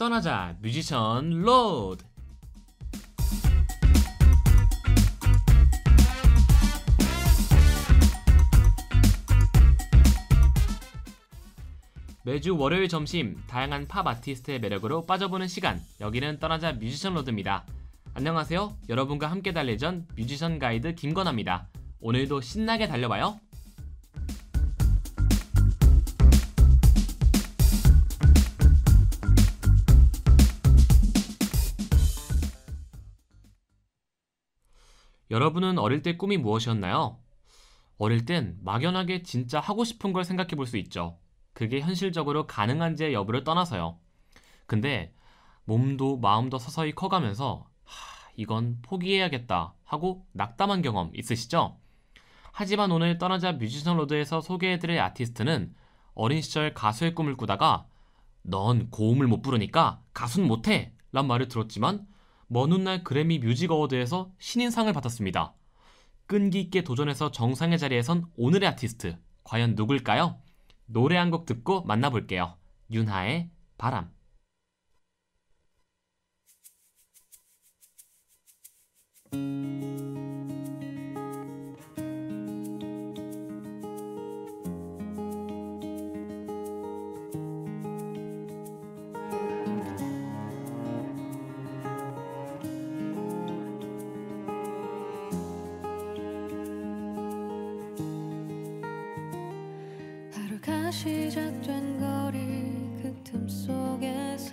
떠나자 뮤지션 로드. 매주 월요일 점심 다양한 팝 아티스트의 매력으로 빠져보는 시간, 여기는 떠나자 뮤지션 로드입니다. 안녕하세요. 여러분과 함께 달릴 전 뮤지션 가이드 김건아입니다. 오늘도 신나게 달려봐요. 여러분은 어릴 때 꿈이 무엇이었나요? 어릴 땐 막연하게 진짜 하고 싶은 걸 생각해 볼 수 있죠. 그게 현실적으로 가능한지의 여부를 떠나서요. 근데 몸도 마음도 서서히 커가면서 이건 포기해야겠다 하고 낙담한 경험 있으시죠? 하지만 오늘 떠나자 뮤지션 로드에서 소개해드릴 아티스트는 어린 시절 가수의 꿈을 꾸다가 넌 고음을 못 부르니까 가수는 못해! 란 말을 들었지만 먼 훗날 그래미 뮤직 어워드에서 신인상을 받았습니다. 끈기 있게 도전해서 정상의 자리에 선 오늘의 아티스트, 과연 누굴까요? 노래 한 곡 듣고 만나볼게요. 윤하의 바람. 시작된 거리 그 틈 속에서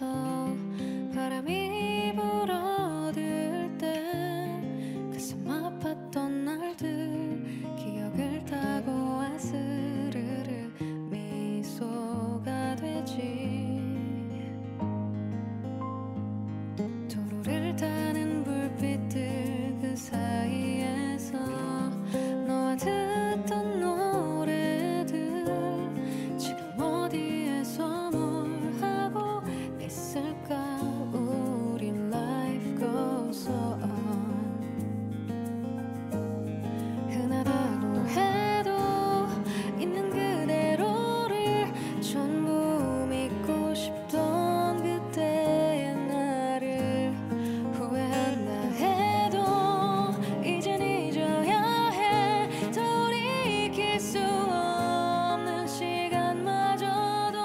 바람이 불어들 때 가슴 아팠던 날들 기억을 타고 아스르르 미소가 되지. 도로를 타는 불빛들 그 사이에서 너와 듣던 노래들 어디에서 뭘 하고 있을까. 우리 life goes on. 흔하다고 해도 있는 그대로를 전부 믿고 싶던 그때의 나를 후회한다 해도 이젠 잊어야 해. 돌이킬 수 없는 시간마저도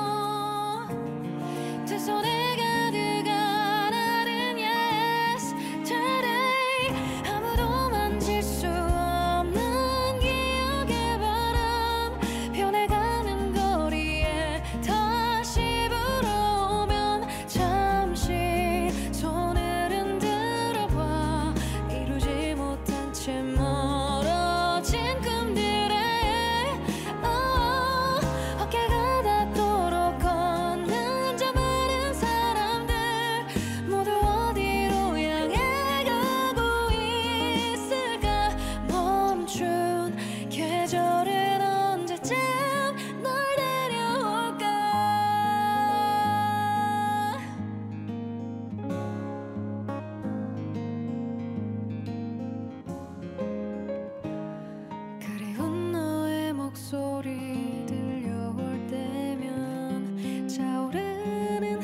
두 손에 가득한 나른 yesterday. 아무도 만질 수 없는 기억의 바람 변해가는 거리에 다시 불어오면 잠시 손을 흔들어 봐. 이루지 못한 채 멀어진 꿈들에 어깨가 닿도록 걷는 저 많은 사람들 모두 어디로 향해 가고 있을까. 멈춘 계절은 언제쯤 널 데려올까. 그리운 너의 목소리 들려올 때면 차오르는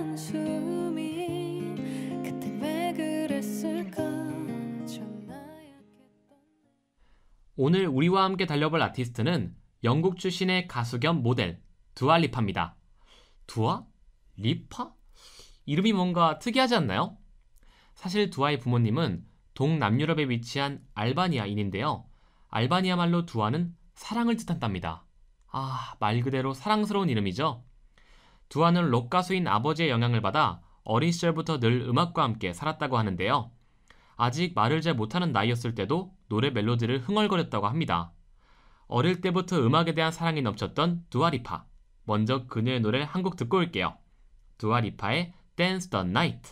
한숨이 그땐 왜 그랬을까. 좀 나약했던 오늘 우리와 함께 달려볼 아티스트는 영국 출신의 가수 겸 모델 두아리파입니다. 두아? 리파? 이름이 뭔가 특이하지 않나요? 사실 두아의 부모님은 동남유럽에 위치한 알바니아인인데요. 알바니아 말로 두아는 사랑을 뜻한답니다. 말 그대로 사랑스러운 이름이죠. 두아는 록 가수인 아버지의 영향을 받아 어린 시절부터 늘 음악과 함께 살았다고 하는데요. 아직 말을 잘 못하는 나이였을 때도 노래 멜로디를 흥얼거렸다고 합니다. 어릴 때부터 음악에 대한 사랑이 넘쳤던 두아리파. 먼저 그녀의 노래를 한 곡 듣고 올게요. 두아리파의 Dance the Night.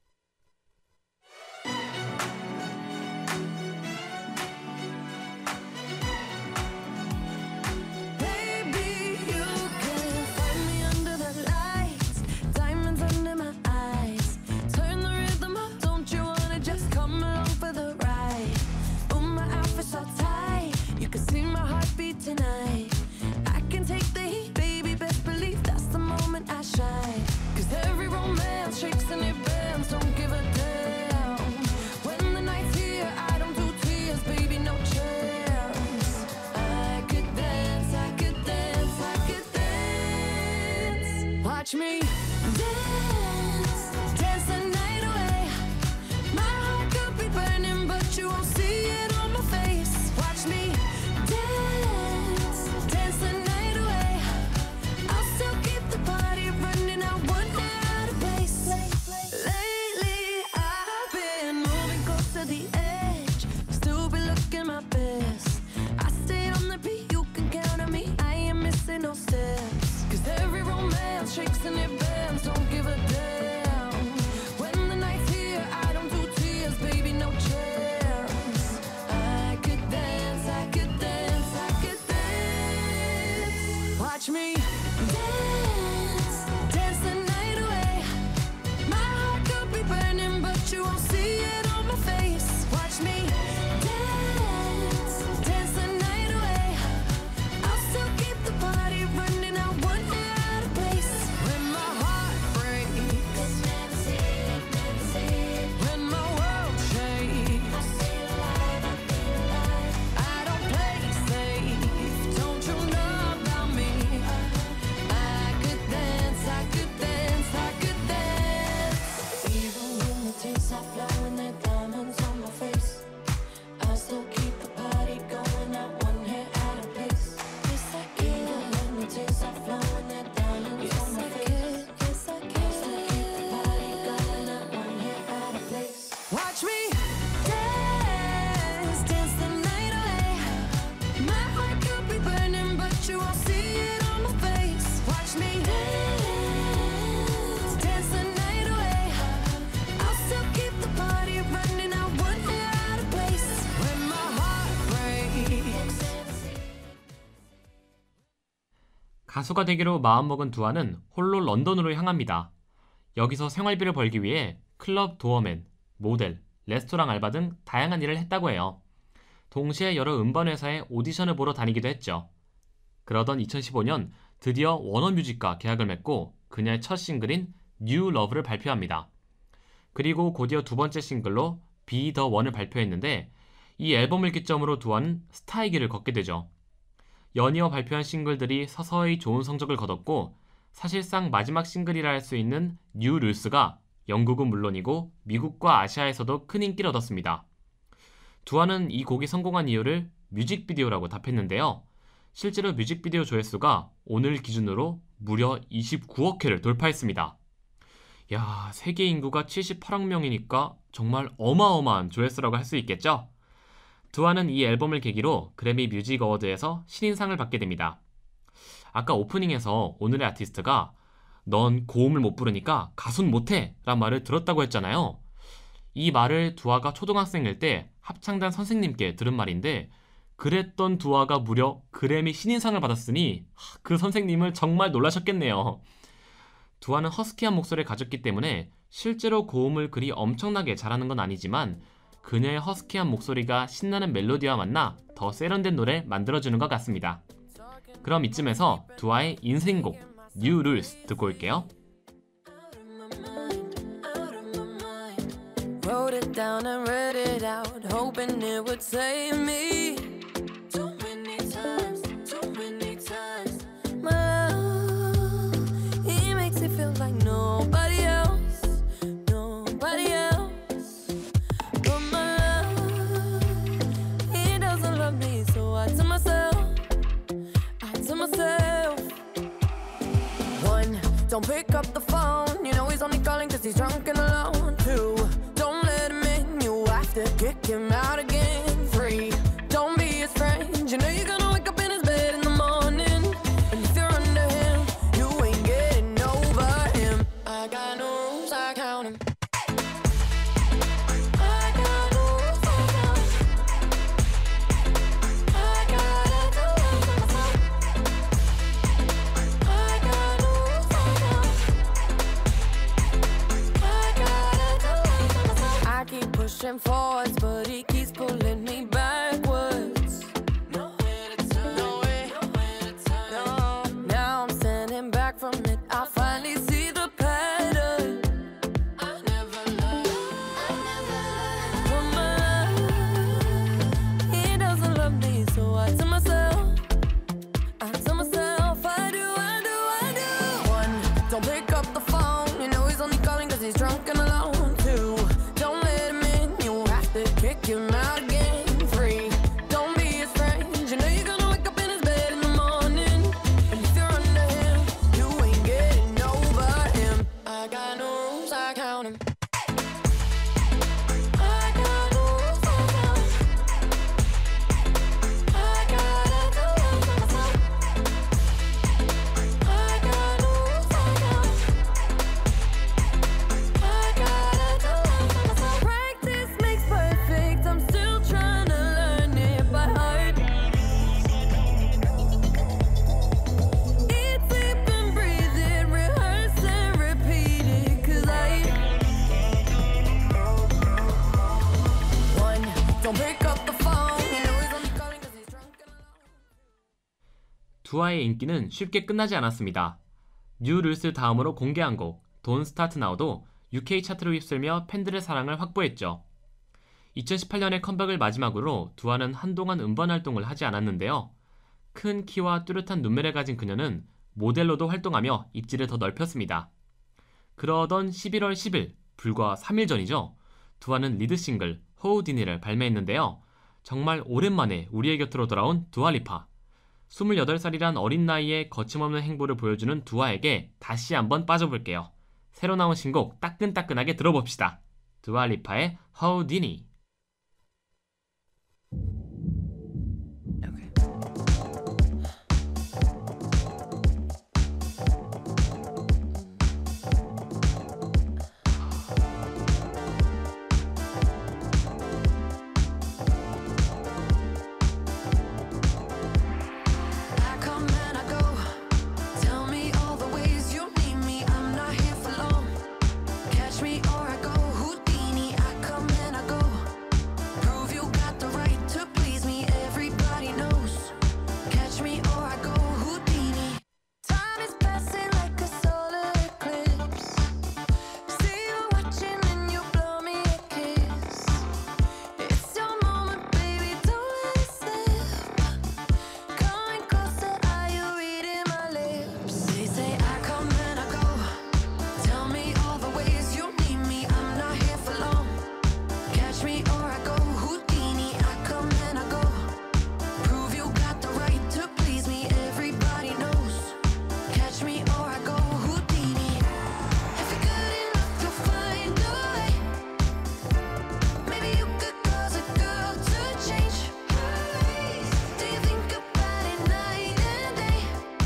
Baby, you can find me under the lights, diamonds under my eyes. Turn the rhythm up, don't you wanna just come along for the ride? Oh, my outfit's so tight, you can see my heartbeat tonight. I can take the heat, baby, best believe that's the moment I shine. 'Cause every romance Watch me dance, dance the night away. My heart could be burning, but you won't see it on my face. Watch me dance, dance the night away. I'll still keep the party running, I wouldn't out of place. Lately I've been moving close to the edge, still be looking my best. I stay on the beat, you can count on me, I ain't missing no steps. Cause every romance shakes and it bends, don't give a damn. When the night's here, I don't do tears, baby, no chance. I could dance, I could dance, I could dance. Watch me dance, dance the night away. My heart could be burning, but you won't see it on my face. Watch me dance, dance the night away. I'll still keep the party running, I wouldn't out of place. When my heart breaks, when my world shakes, I don't play safe, don't you know about me? I could dance, I could dance, I could dance. Even when the tears are flowing, they're diamonds on my face, I still keep the party going, not one hair out of place. Yes, I can. Even when the tears are flowing, they're diamonds on my face. Yes, I can. I still keep the party going, not one hair out of place. Watch me dance, dance the night away. My heart could be burning, but you won't see it on my face. Watch me dance, dance the night away. I'll still keep the party running, I wouldn't out of place. When my heart breaks. 가수가 되기로 마음먹은 두아는 홀로 런던으로 향합니다. 여기서 생활비를 벌기 위해 클럽 도어맨, 모델, 레스토랑 알바 등 다양한 일을 했다고 해요. 동시에 여러 음반회사에 오디션을 보러 다니기도 했죠. 그러던 2015년 드디어 워너뮤직과 계약을 맺고 그녀의 첫 싱글인 New Love를 발표합니다. 그리고 곧이어 두 번째 싱글로 Be the One을 발표했는데 이 앨범을 기점으로 두아는 스타의 길을 걷게 되죠. 연이어 발표한 싱글들이 서서히 좋은 성적을 거뒀고 사실상 마지막 싱글이라 할 수 있는 New Rules가 영국은 물론이고 미국과 아시아에서도 큰 인기를 얻었습니다. 두아는 이 곡이 성공한 이유를 뮤직비디오라고 답했는데요. 실제로 뮤직비디오 조회수가 오늘 기준으로 무려 29억 회를 돌파했습니다. 야, 세계 인구가 78억 명이니까 정말 어마어마한 조회수라고 할 수 있겠죠? 두아는 이 앨범을 계기로 그래미 뮤직 어워드에서 신인상을 받게 됩니다. 아까 오프닝에서 오늘의 아티스트가 넌 고음을 못 부르니까 가수는 못해 라는 말을 들었다고 했잖아요. 이 말을 두아가 초등학생일 때 합창단 선생님께 들은 말인데 그랬던 두아가 무려 그래미 신인상을 받았으니 그 선생님을 정말 놀라셨겠네요. 두아는 허스키한 목소리를 가졌기 때문에 실제로 고음을 그리 엄청나게 잘하는 건 아니지만 그녀의 허스키한 목소리가 신나는 멜로디와 만나 더 세련된 노래를 만들어주는 것 같습니다. 그럼 이쯤에서 두아의 인생곡 New Rules 듣고 올게요. Wrote it down and read it out, hoping it would save me. Too many times, my love, he makes it feel like nobody else, nobody else. But my love, he doesn't love me, so I tell myself, one, don't pick up the phone, you know he's only calling cause he's drunk and alone. Two, don't let him in, you have to kick him out again. Three, don't be his friend, you know you're gonna wake up in his bed in the morning. And if you're under him, you ain't getting over him. I got no rules, I count him. I got no rules, I count him. I gotta do it for myself. I got no rules, I count him. Don't pick up the phone. You know he's only calling 'cause he's drunk and alone. 두아의 인기는 쉽게 끝나지 않았습니다. 뉴 룰스 다음으로 공개한 곡 Don't Start Now도 UK 차트를 휩쓸며 팬들의 사랑을 확보했죠. 2018년의 컴백을 마지막으로 두아는 한동안 음반 활동을 하지 않았는데요. 큰 키와 뚜렷한 눈매를 가진 그녀는 모델로도 활동하며 입지를 더 넓혔습니다. 그러던 11월 10일, 불과 3일 전이죠. 두아는 리드 싱글 호우디니를 발매했는데요. 정말 오랜만에 우리의 곁으로 돌아온 두아리파. 28살이란 어린 나이에 거침없는 행보를 보여주는 두아에게 다시 한번 빠져볼게요. 새로 나온 신곡 따끈따끈하게 들어봅시다. 두아리파의 호우디니. I come and I go. Tell me all the ways you need me. I'm not here for long. Catch me or I go Houdini. I come and I go. Prove you got the right to please me. Everybody knows. Catch me or I go Houdini. Time is passing like a solar eclipse. See you watching and you blow me a kiss. It's your moment, baby. Don't let it slip. Coming closer, are you reading my lips? They say I come and I go. Tell me all the ways you need me. I'm not here for long. Catch me or I go Houdini. I come and I go. Prove you got the right to please me. Everybody knows. Catch me or I go Houdini. If you're good enough, you'll find a way. Maybe you could cause a girl to change her ways. Do you think about it night and day?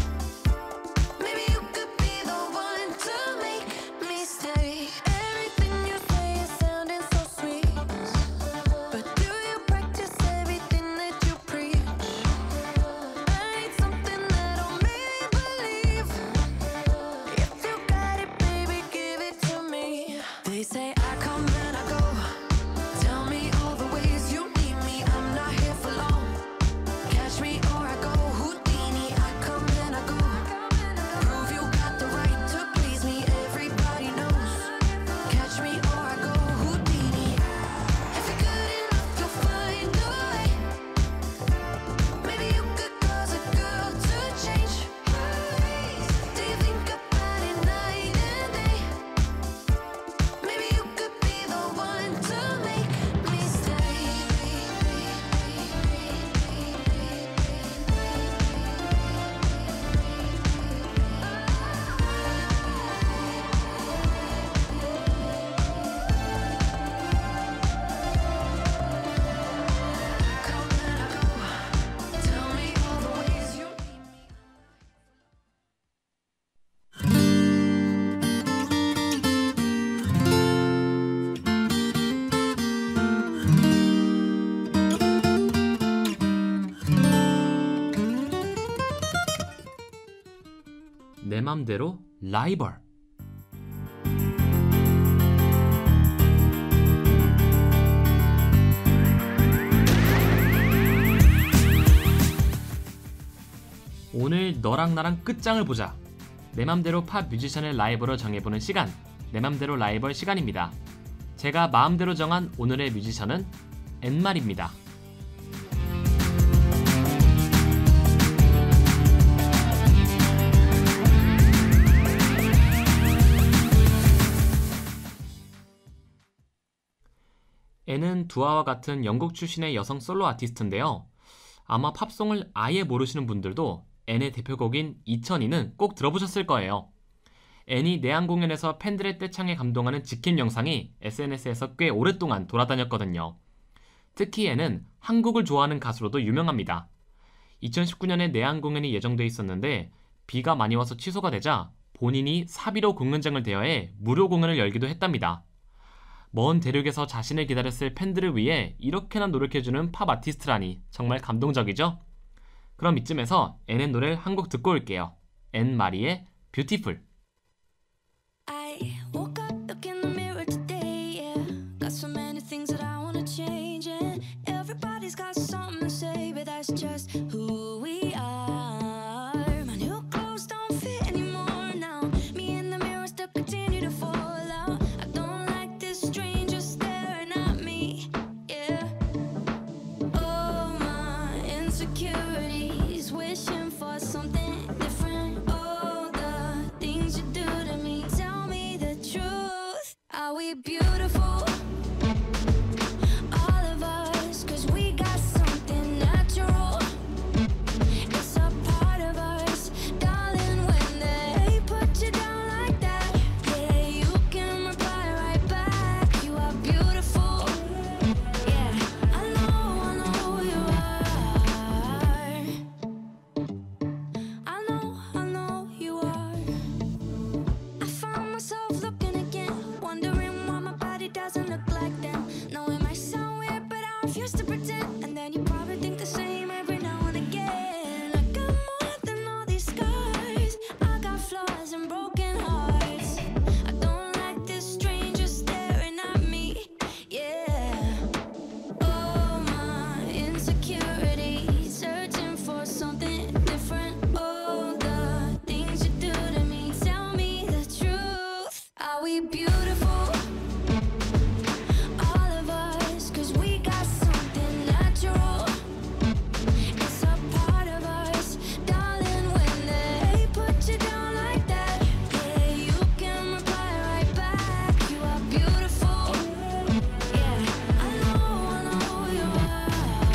Maybe you could be the one to make me stay. Everything you say is sounding so sweet, but do you practice everything that you preach? I need something that'll make me believe. If you got it, baby, give it to me. They say I come and I go. Tell me all the ways you need me. I'm not here for long. Catch me or I go Houdini. I come and I go. Prove you got the right to please me. Everybody knows. Catch me or I go Houdini. If you're good enough, you'll find a way. Maybe you could cause a girl to change her ways. Do you think about it night and day? Maybe you could be the one to make me stay. Come and I go. Tell me all the ways you need me. 내 맘대로 라이벌. 오늘 너랑 나랑 끝장을 보자. 내 맘대로 팝 뮤지션의 라이벌을 정해보는 시간, 내 맘대로 라이벌 시간입니다. 제가 마음대로 정한 오늘의 뮤지션은 엔말입니다. 앤은 두아와 같은 영국 출신의 여성 솔로 아티스트인데요. 아마 팝송을 아예 모르시는 분들도 앤의 대표곡인 2002는 꼭 들어보셨을 거예요. 앤이 내한 공연에서 팬들의 떼창에 감동하는 직캠 영상이 SNS에서 꽤 오랫동안 돌아다녔거든요. 특히 앤은 한국을 좋아하는 가수로도 유명합니다. 2019년에 내한 공연이 예정돼 있었는데 비가 많이 와서 취소가 되자 본인이 사비로 공연장을 대여해 무료 공연을 열기도 했답니다. 먼 대륙에서 자신을 기다렸을 팬들을 위해 이렇게나 노력해주는 팝 아티스트라니 정말 감동적이죠? 그럼 이쯤에서 앤의 노래를 한 곡 듣고 올게요. 앤 마리의 뷰티풀. I woke up, look in the mirror today, yeah. Got so many things that I wanna change, and insecurities, wishing for something different. Oh, the things you do to me. Tell me the truth. Are we beautiful? All of us, 'cause we got something natural. It's a part of us, darling. When they put you down like that, yeah, you can reply right back. You are beautiful. Yeah, I know you are. I know you are. I found myself looking again, wondering why my body doesn't look like them. No, it might sound weird, but I refuse to pretend. And then you probably think the same every now and again. I got more than all these scars. I got flaws and broken hearts. I don't like this stranger staring at me. Yeah. Oh, my insecurities, searching for something different. Oh, the things you do to me. Tell me the truth. Are we beautiful? All of us, 'cause we got something natural. It's a part of us, darling. When they put you down like that, yeah, you can reply right back. You are beautiful. Yeah, I know you are.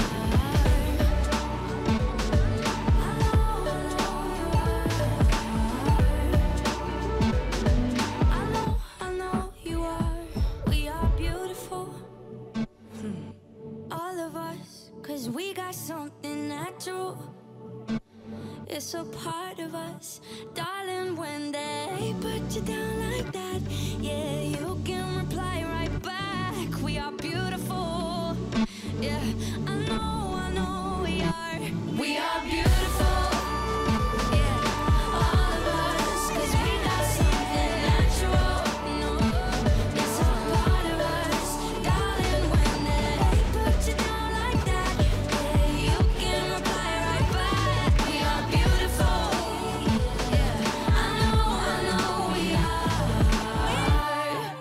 I know you are. We are beautiful. All of us, 'cause we got something natural. It's a part of us, darling. When they put you down like that, yeah, you can reply right back. We are beautiful. Yeah, I know we are. We are beautiful. Yeah, all of us, 'cause we got something natural. No, it's a part of us, darling. When they put you down like that, yeah, you can reply right back. We are beautiful. Yeah, I know we are.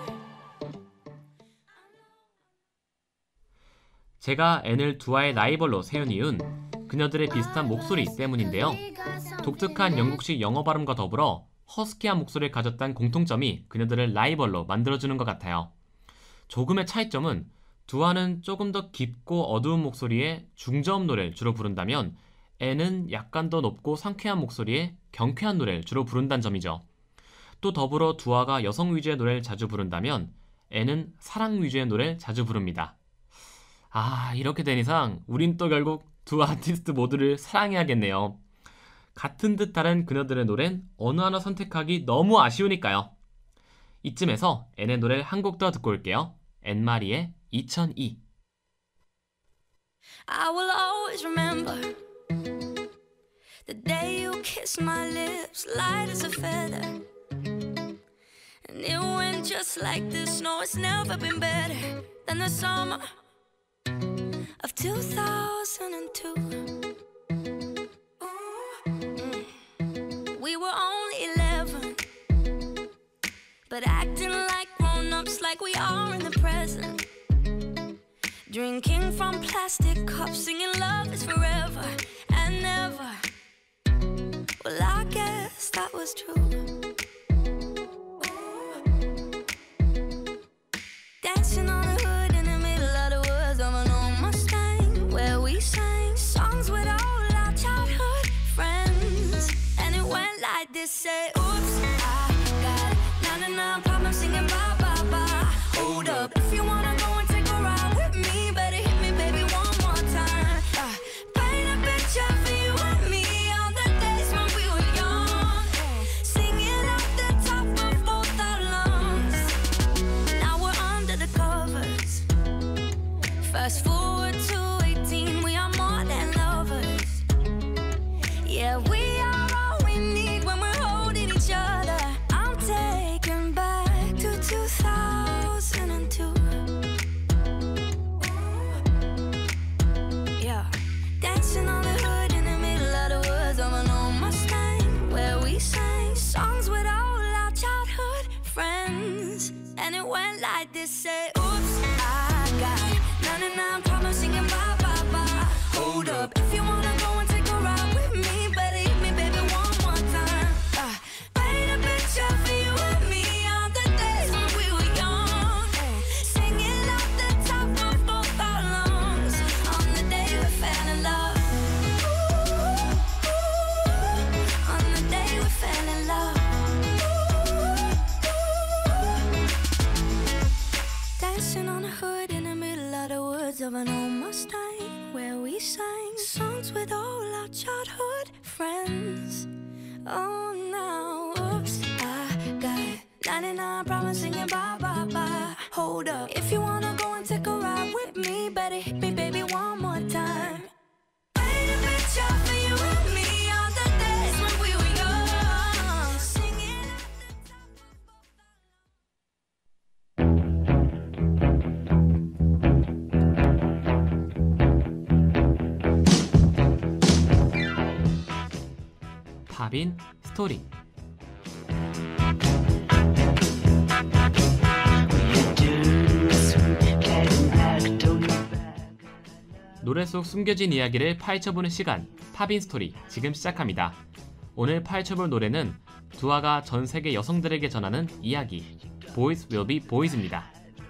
제가 N을 두아의 라이벌로 세운 이유는 그녀들의 비슷한 목소리 때문인데요. 독특한 영국식 영어 발음과 더불어 허스키한 목소리를 가졌다는 공통점이 그녀들을 라이벌로 만들어주는 것 같아요. 조금의 차이점은 두아는 조금 더 깊고 어두운 목소리의 중저음 노래를 주로 부른다면 N은 약간 더 높고 상쾌한 목소리의 경쾌한 노래를 주로 부른다는 점이죠. 또 더불어 두아가 여성 위주의 노래를 자주 부른다면 N은 사랑 위주의 노래를 자주 부릅니다. 이렇게 된 이상 우린 또 결국 두 아티스트 모두를 사랑해야겠네요. 같은 듯 다른 그녀들의 노래는 어느 하나 선택하기 너무 아쉬우니까요. 이쯤에서 N의 노래를 한 곡 더 듣고 올게요. 앤마리의 2002. I will always remember the day you kissed my lips, light as a feather. And it went just like this. No, it's never been better than the summer of 2002. We were only 11, but acting like grown-ups, like we are in the present. Drinking from plastic cups, singing love is forever and never. Well, I guess that was true. Dancing on the hood in the middle of the woods of an old Mustang, where we sang songs with all our childhood friends. And it went like this, say, oops, I got 99 problems singing bye, bye, bye. Hold up, if you wanna go and take a ride with me, better hit me, baby, one more time. Paint a picture for you and me on the days when we were young, singing off the top of both our lungs. Now we're under the covers. Fast forward to 18, we are more than lovers. Yeah, we are all we need when we're holding 99, promising you bye, bye, bye. Hold up, if you wanna go and take a ride with me, better hit me, baby, one more time. Paint a picture for you and me on the days when we were young. Singing at the 팝인 스토리. 노래 속 숨겨진 이야기를 파헤쳐보는 시간, 팝인 스토리 지금 시작합니다. 오늘 파헤쳐볼 노래는 두아가 전 세계 여성들에게 전하는 이야기, Boys Will Be Boys입니다.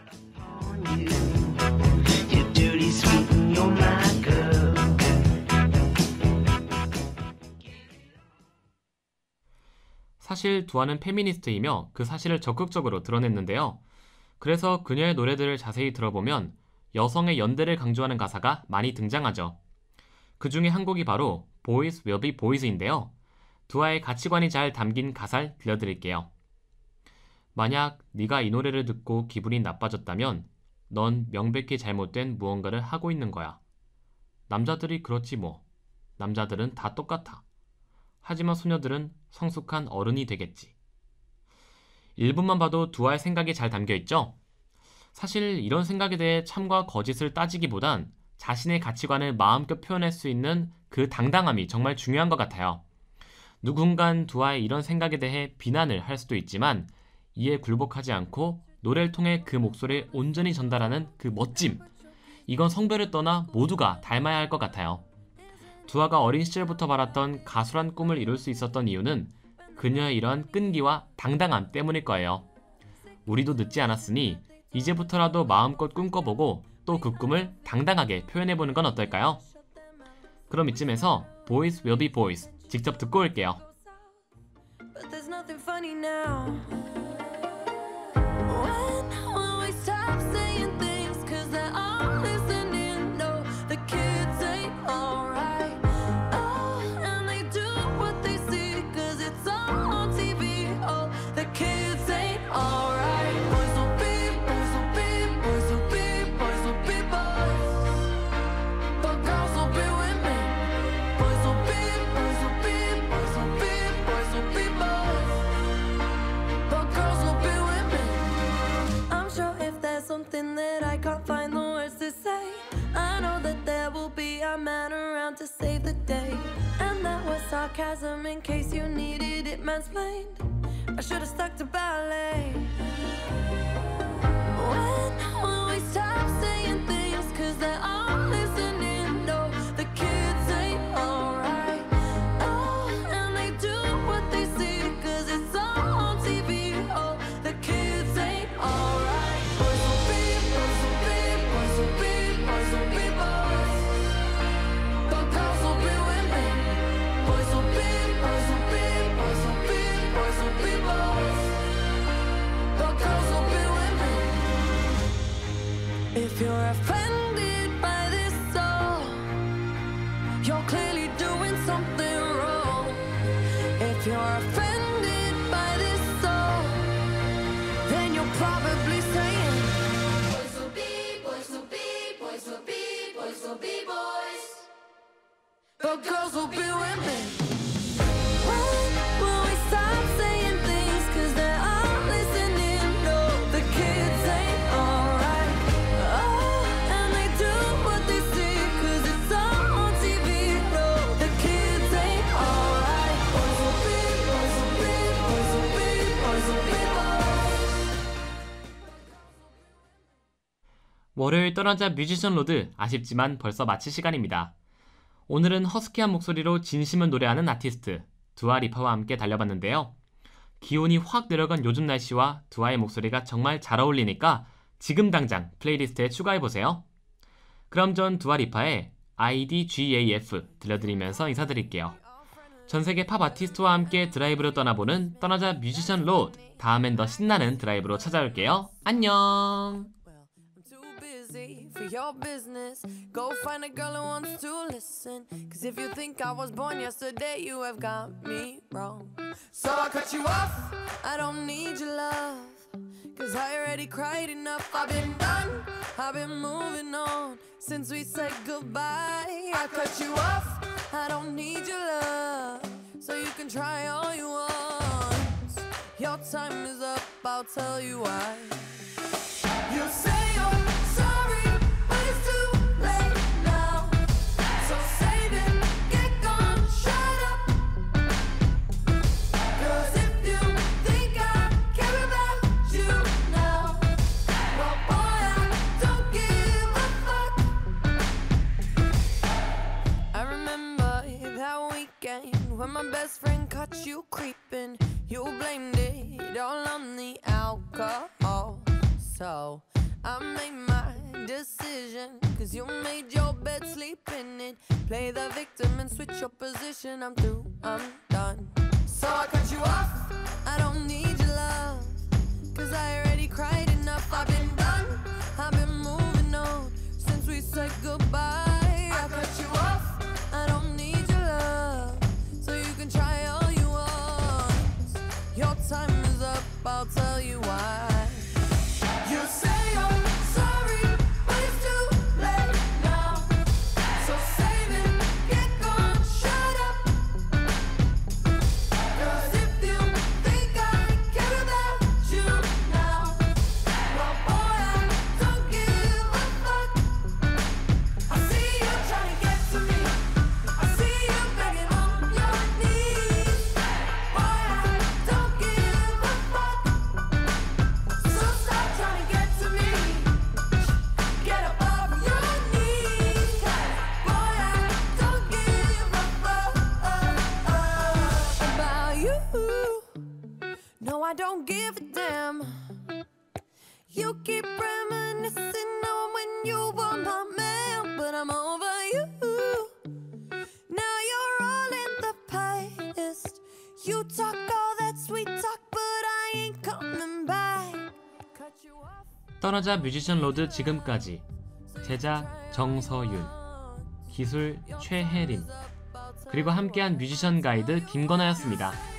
사실 두아는 페미니스트이며 그 사실을 적극적으로 드러냈는데요. 그래서 그녀의 노래들을 자세히 들어보면 여성의 연대를 강조하는 가사가 많이 등장하죠. 그 중에 한 곡이 바로 Boys Will Be Boys인데요. 두아의 가치관이 잘 담긴 가사를 들려드릴게요. 만약 네가 이 노래를 듣고 기분이 나빠졌다면 넌 명백히 잘못된 무언가를 하고 있는 거야. 남자들이 그렇지 뭐. 남자들은 다 똑같아. 하지만 소녀들은 성숙한 어른이 되겠지. 1분만 봐도 두아의 생각이 잘 담겨있죠? 사실 이런 생각에 대해 참과 거짓을 따지기보단 자신의 가치관을 마음껏 표현할 수 있는 그 당당함이 정말 중요한 것 같아요. 누군간 두아의 이런 생각에 대해 비난을 할 수도 있지만 이에 굴복하지 않고 노래를 통해 그 목소리를 온전히 전달하는 그 멋짐, 이건 성별을 떠나 모두가 닮아야 할 것 같아요. 두아가 어린 시절부터 바랐던 가수란 꿈을 이룰 수 있었던 이유는 그녀의 이러한 끈기와 당당함 때문일 거예요. 우리도 늦지 않았으니 이제부터라도 마음껏 꿈꿔보고 또 그 꿈을 당당하게 표현해보는 건 어떨까요? 그럼 이쯤에서 Boys Will Be Boys 직접 듣고 올게요. But there's nothing funny now. When will we stop saying things? 'Cause they're all listening. No, the kids ain't alright. Oh, and they do what they see. 'Cause it's all on TV. Oh, the kids ain't alright. Boys will be, boys will be, boys will be, boys will be boys. But girls will be women. Boys will be, boys will be, boys will be, boys will be boys. But girls will be women. I'm sure if there's something that I can't find the words to say, I know that there will be a man around to save the day. And that was sarcasm in case you needed it mansplained. I should have stuck to ballet. When will we stop saying things? 'Cause they're all listening. No, the kids ain't alright. Oh, and they do what they see. 'Cause it's all on TV. Oh, the kids ain't alright. Boys will be, boys will be, boys will be, boys will be boys. But girls will be women. Boys will be, boys will be, boys will be, boys will be boys. But girls will be women. If you're offended by this song, you're clearly doing something wrong. If you're offended by this song, then you're probably saying boys will be, boys will be, boys will be, boys will be boys. But girls will be women. When will we stop saying things? 'Cause they're all listening. No, the kids ain't alright. Oh, and they do what they see. 'Cause it's all on TV. No, the kids ain't alright. Boys will be, boys will be, boys will be, boys will be boys. 월요일 떠나자 뮤지션 로드, 아쉽지만 벌써 마칠 시간입니다. 오늘은 허스키한 목소리로 진심을 노래하는 아티스트 두아 리파와 함께 달려봤는데요. 기온이 확 내려간 요즘 날씨와 두아의 목소리가 정말 잘 어울리니까 지금 당장 플레이리스트에 추가해보세요. 그럼 전 두아 리파의 IDGAF 들려드리면서 인사드릴게요. 전세계 팝 아티스트와 함께 드라이브로 떠나보는 떠나자 뮤지션 로드, 다음엔 더 신나는 드라이브로 찾아올게요. 안녕. I'm too busy privacy for your business. Go find a girl who wants to listen. Cause if you think I was born yesterday, you have got me wrong. So I cut you off, I don't need your love. Cause I already cried enough, I've been done, I've been moving on since we said goodbye. I cut you off, I don't need your love. So you can try all you want. Your time is up, I'll tell you why. You say you're sorry, but it's too late now. So save it, get gone, shut up. Cause if you think I care about you now, well boy, I don't give a fuck. I remember that weekend when my best friend caught you creeping. You blamed it all on the alcohol. So I made my decision. Cause you made your bed, sleep in it. Play the victim and switch your position. I'm through, I'm done. So I cut you off, I don't need your love. Cause I already cried enough, I've been done, I've been moving on since we said goodbye. I cut you off, I don't need your love. So you can try all you want. Your time is up, I'll tell you why. You say you're sorry, but it's too late now. So save it, get gone, shut up. Cause if you think I care about you now, well boy, I don't give a fuck. I see you trying to get to me, I see you begging on your knees. Boy, I don't give a fuck. So stop trying to get to me, get up off your knees. Boy, I don't give a fuck about you. No, I don't give a damn. You keep reminiscing on when you were my man, but I'm over you. Now you're all in the past. You talk all that sweet talk, but I ain't coming back. Cut you off. 떠나자 뮤지션 로드 지금까지. 제작 정서윤, 기술 최혜림, 그리고 함께한 뮤지션 가이드 김건아였습니다.